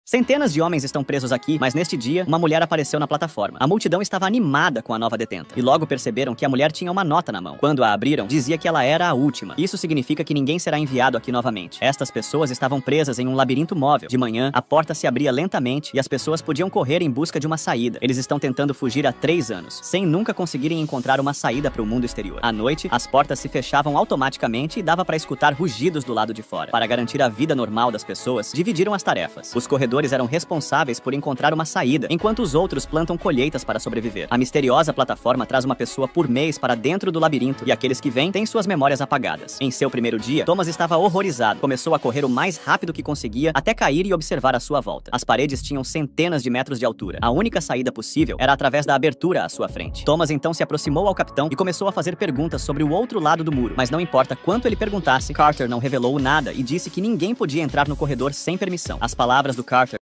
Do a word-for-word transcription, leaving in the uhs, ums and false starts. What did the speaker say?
Centenas de homens estão presos aqui, mas neste dia, uma mulher apareceu na plataforma. A multidão estava animada com a nova detenta, e logo perceberam que a mulher tinha uma nota na mão. Quando a abriram, dizia que ela era a última. Isso significa que ninguém será enviado aqui novamente. Estas pessoas estavam presas em um labirinto móvel. De manhã, a porta se abria lentamente e as pessoas podiam correr em busca de uma saída. Eles estão tentando fugir há três anos, sem nunca conseguirem encontrar uma saída para o mundo exterior. À noite, as portas se fechavam automaticamente e dava para escutar rugidos do lado de fora. Para garantir a vida normal das pessoas, dividiram as tarefas. Os corredores eram responsáveis por encontrar uma saída, enquanto os outros plantam colheitas para sobreviver. A misteriosa plataforma traz uma pessoa por mês para dentro do labirinto, e aqueles que vêm têm suas memórias apagadas. Em seu primeiro dia, Thomas estava horrorizado. Começou a correr o mais rápido que conseguia, até cair e observar a sua volta. As paredes tinham centenas de metros de altura. A única saída possível era através da abertura à sua frente. Thomas então se aproximou ao capitão e começou a fazer perguntas sobre o outro lado do muro. Mas não importa quanto ele perguntasse, Carter não revelou nada e disse que ninguém podia entrar no corredor sem permissão. As palavras do Carter